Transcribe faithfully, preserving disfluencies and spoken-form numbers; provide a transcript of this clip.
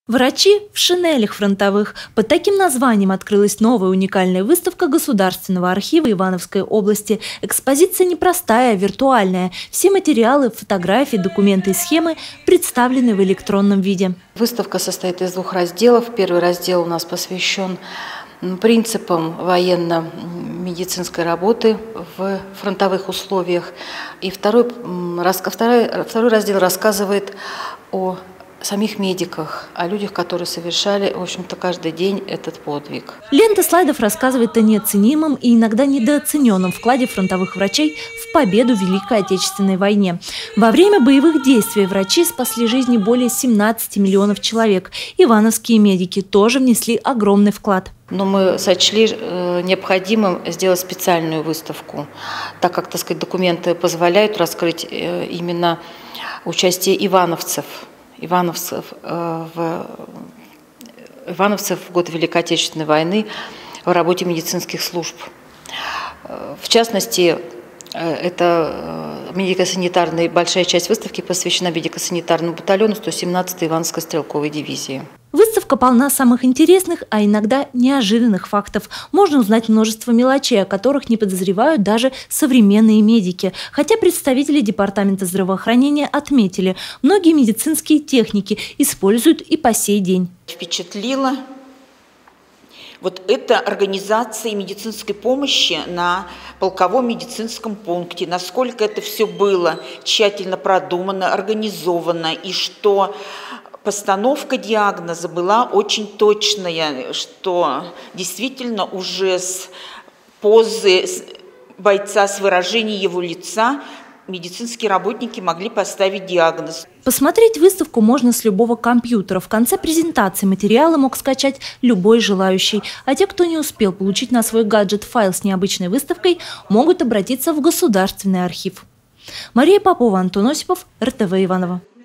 Врачи в шинелях фронтовых. Под таким названием открылась новая уникальная выставка Государственного архива Ивановской области. Экспозиция непростая, а виртуальная. Все материалы, фотографии, документы и схемы представлены в электронном виде. Выставка состоит из двух разделов. Первый раздел у нас посвящен принципам военно-медицинской работы в фронтовых условиях. И второй, второй, второй раздел рассказывает о самих медиках, о людях, которые совершали, в общем-то, каждый день этот подвиг. Лента слайдов рассказывает о неоценимом и иногда недооцененном вкладе фронтовых врачей в победу в Великой Отечественной войне. Во время боевых действий врачи спасли жизни более семнадцати миллионов человек. Ивановские медики тоже внесли огромный вклад. Но мы сочли необходимым сделать специальную выставку, так как, так сказать, документы позволяют раскрыть именно участие ивановцев. Ивановцев в, Ивановцев в год Великой Отечественной войны в работе медицинских служб. В частности, это медико-санитарная, большая часть выставки посвящена медико-санитарному батальону сто семнадцатой Ивановской стрелковой дивизии. Выставка полна самых интересных, а иногда неожиданных фактов. Можно узнать множество мелочей, о которых не подозревают даже современные медики. Хотя представители Департамента здравоохранения отметили, многие медицинские техники используют и по сей день. Впечатлило вот эта организация медицинской помощи на полковом медицинском пункте, насколько это все было тщательно продумано, организовано, и что постановка диагноза была очень точная, что действительно уже с позы бойца, с выражением его лица медицинские работники могли поставить диагноз. Посмотреть выставку можно с любого компьютера. В конце презентации материалы мог скачать любой желающий. А те, кто не успел получить на свой гаджет файл с необычной выставкой, могут обратиться в Государственный архив. Мария Попова, Антон Осипов, эр тэ вэ Иваново.